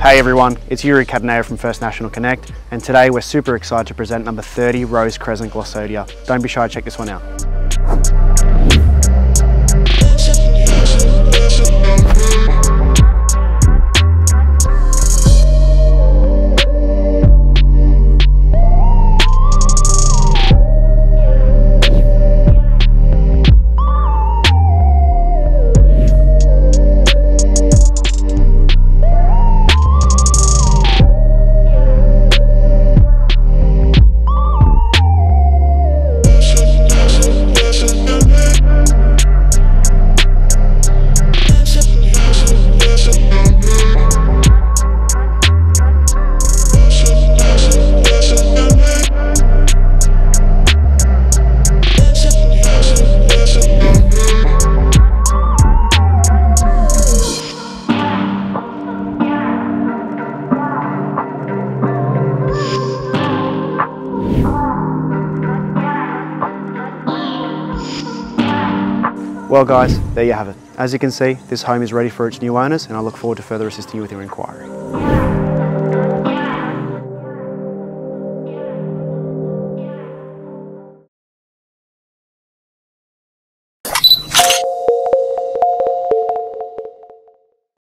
Hey everyone, it's Yuri Cataneo from First National Connect, and today we're super excited to present number 30 Rose Crescent Glossodia. Don't be shy to check this one out. Well guys, there you have it. As you can see, this home is ready for its new owners, and I look forward to further assisting you with your inquiry.